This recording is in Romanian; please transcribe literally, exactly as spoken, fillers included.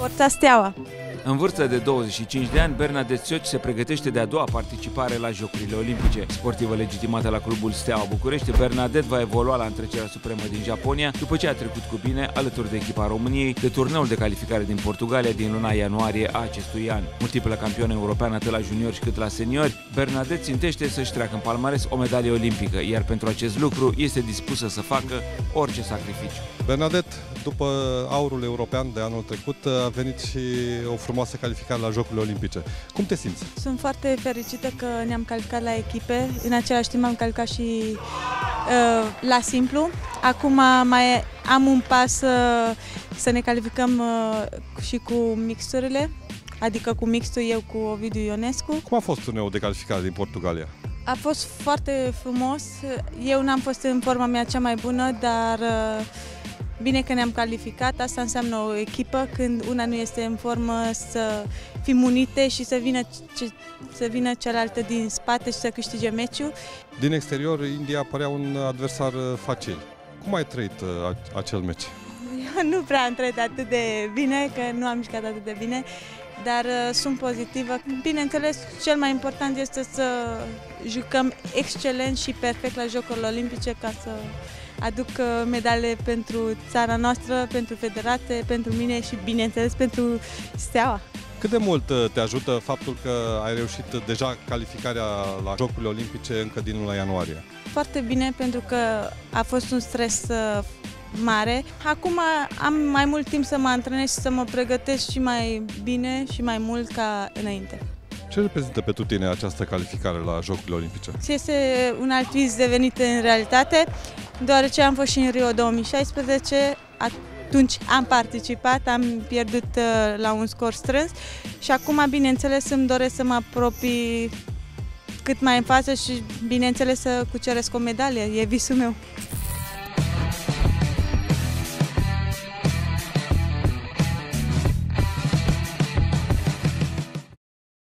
Forța Steaua. În vârstă de douăzeci și cinci de ani, Bernadette Cioci se pregătește de a doua participare la Jocurile Olimpice. Sportivă legitimată la clubul Steaua București, Bernadette va evolua la întrecerea supremă din Japonia, după ce a trecut cu bine, alături de echipa României, de turneul de calificare din Portugalia din luna ianuarie a acestui an. Multiplă campioană europeană atât la juniori cât la seniori, Bernadette țintește să-și treacă în palmares o medalie olimpică, iar pentru acest lucru este dispusă să facă orice sacrificiu. Bernadette, după aurul european de anul trecut, a venit și o frumoasă calificare la Jocurile Olimpice. Cum te simți? Sunt foarte fericită că ne-am calificat la echipe, în același timp am calificat și uh, la simplu. Acum mai am un pas uh, să ne calificăm uh, și cu mixturile, adică cu mixtul eu cu Ovidiu Ionescu. Cum a fost turneul de calificare din Portugalia? A fost foarte frumos. Eu n-am fost în forma mea cea mai bună, dar uh, bine că ne-am calificat. Asta înseamnă o echipă, când una nu este în formă, să fim unite și să vină, ce, să vină cealaltă din spate și să câștige meciul. Din exterior, India părea un adversar facil. Cum ai trăit acel meci? Eu nu prea am trăit atât de bine, că nu am mișcat atât de bine, dar uh, sunt pozitivă. Bineînțeles, cel mai important este să jucăm excelent și perfect la Jocurile Olimpice ca să aduc medale pentru țara noastră, pentru federație, pentru mine și, bineînțeles, pentru Steaua. Cât de mult te ajută faptul că ai reușit deja calificarea la Jocurile Olimpice încă din luna ianuarie? Foarte bine, pentru că a fost un stres mare. Acum am mai mult timp să mă antrenez și să mă pregătesc și mai bine și mai mult ca înainte. Ce reprezintă pentru tine această calificare la Jocurile Olimpice? Este un alt vis devenit în realitate, deoarece am fost și în Rio două mii șaisprezece, atunci am participat, am pierdut la un scor strâns și acum, bineînțeles, îmi doresc să mă apropii cât mai în față și, bineînțeles, să cuceresc o medalie, e visul meu.